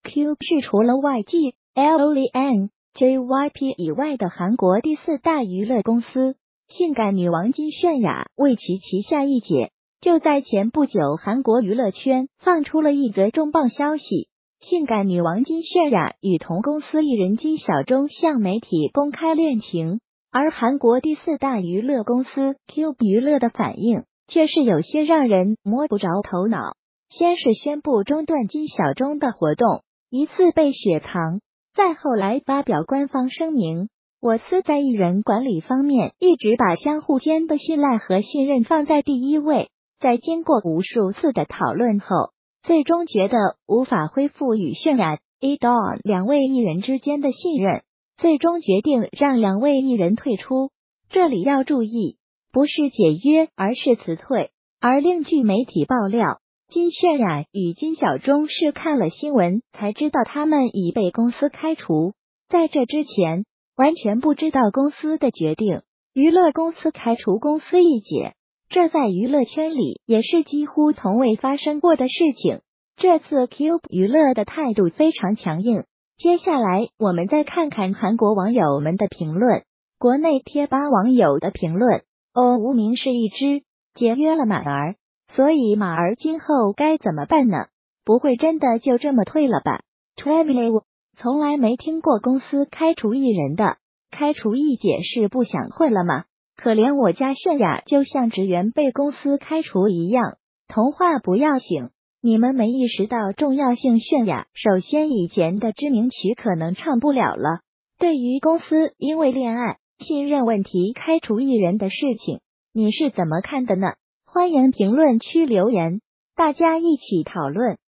Cube 是除了 YG、LOLIAN、JYP 以外的韩国第4大娱乐公司。性感女王金泫雅为其旗下一姐。就在前不久，韩国娱乐圈放出了一则重磅消息，性感女王金泫雅与同公司艺人金小钟向媒体公开恋情，而韩国第4大娱乐公司 Cube 娱乐的反应却是有些让人摸不着头脑。先是宣布中断金小钟的活动，疑似被雪藏，再后来发表官方声明，我司在艺人管理方面一直把相互间的信赖和信任放在第一位。在经过无数次的讨论后，最终觉得无法恢复与泫雅、Dawn 两位艺人之间的信任，最终决定让两位艺人退出。这里要注意，不是解约，而是辞退。而另据媒体爆料，金泫雅与金小钟是看了新闻才知道他们已被公司开除，在这之前完全不知道公司的决定。娱乐公司开除公司一姐，这在娱乐圈里也是几乎从未发生过的事情。这次 Cube 娱乐的态度非常强硬。接下来我们再看看韩国网友们的评论。国内贴吧网友的评论：无名是一只解约了马儿，所以马儿今后该怎么办呢？不会真的就这么退了吧 ？Travelay 从来没听过公司开除艺人的，开除一姐是不想混了吗？可怜我家泫雅就像职员被公司开除一样，童话不要醒，你们没意识到重要性。泫雅首先以前的知名曲可能唱不了了，对于公司因为恋爱、信任问题开除艺人的事情，你是怎么看的呢？欢迎评论区留言，大家一起讨论。